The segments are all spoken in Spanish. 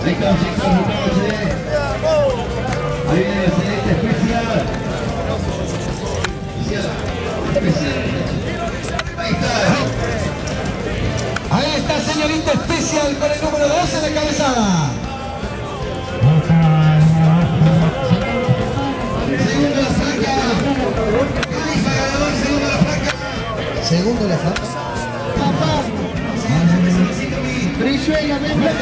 Ahí estamos, chicos, ahí viene el celeste especial. Ahí está. Ahí está, señorita especial con el número 12 de cabezada. Segundo la franca. Califa ganador, segundo la franca. Segundo la franca. Brizuela, ven, ven,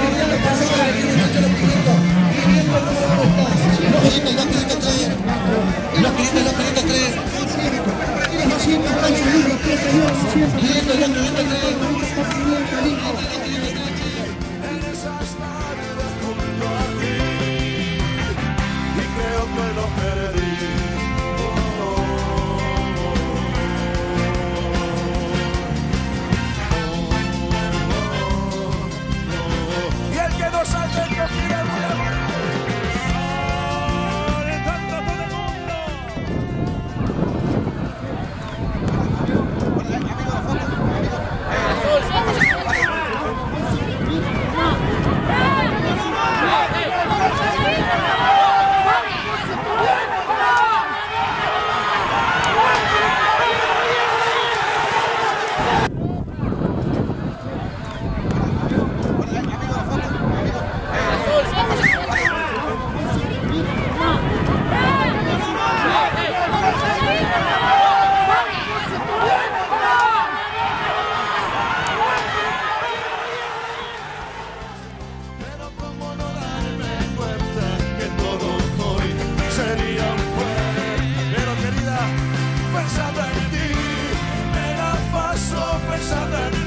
pensando en ti, me la paso pensando en ti.